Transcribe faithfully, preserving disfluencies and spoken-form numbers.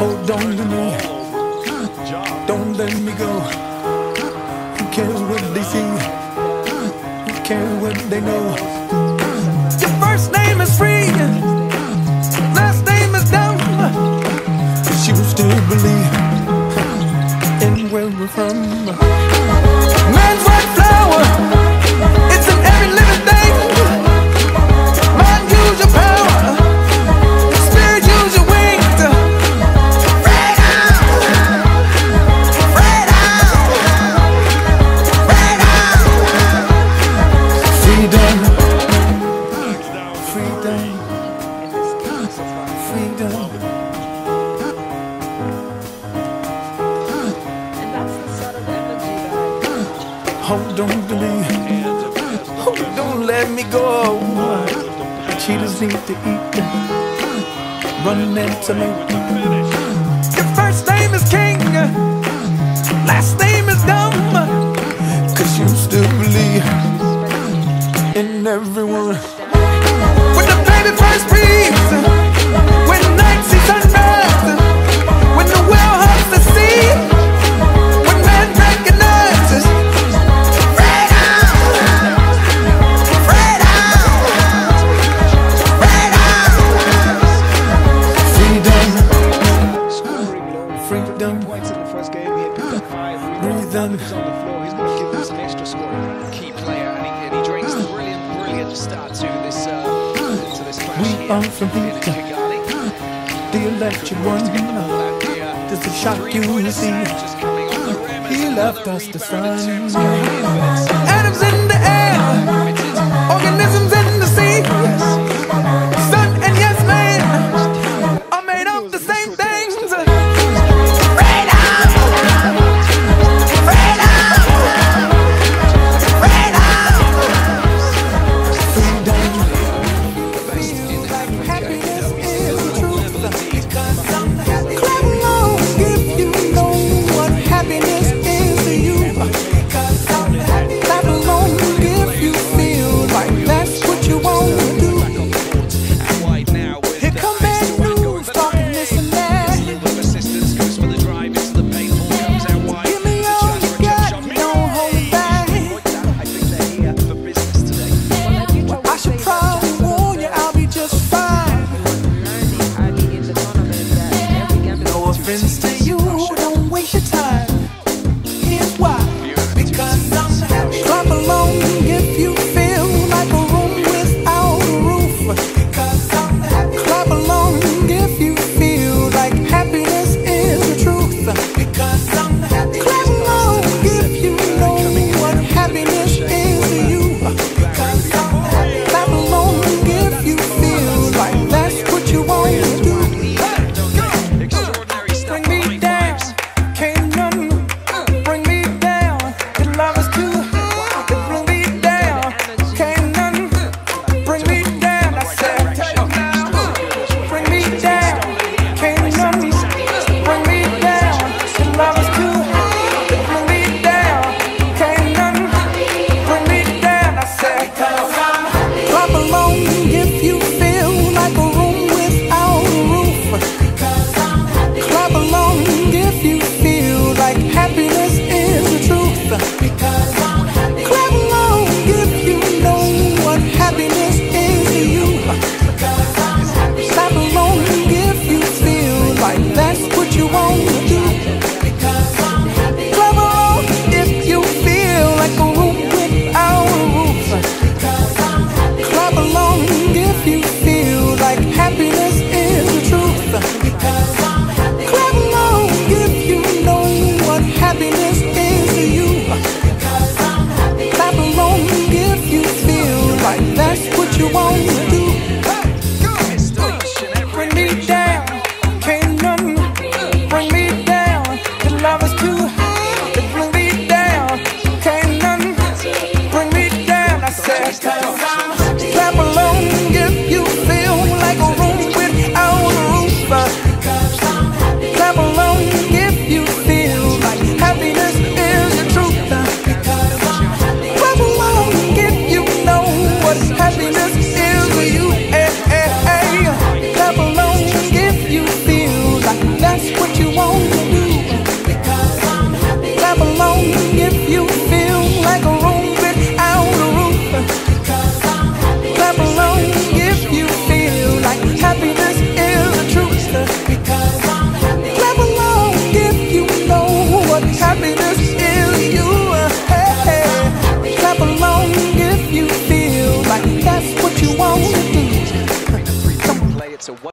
Hold on to me, don't let me go. Who cares what they see? Who cares what they know? Your first name is free, last name is dumb. But you still believe in where we're from. Man's white flower, it's in every living thing. Mind, use your power. Spirit, use your wings. Freedom, freedom, freedom, freedom, freedom. Hold on to me, oh, don't let me go. Cheetahs need to eat, run antelope. Your first name is king, last name is dumb. Cause you still believe in everyone. When the baby first breathes, when night sees sunrise, when the whale hugs the sea, when man recognizes freedom, points in the first game. He had picked up five. Breathe on the floor. He's going to give them some extra scoring. Key player, and he, and he drinks the brilliant, brilliant start to this uh, to this clash. We are from here, the electric one. Does it shock you to see? He left us the sun. Atoms in the air, organisms in the sea. Sun and yes man are made of the same things. You that's what you want to do. Come play it, so what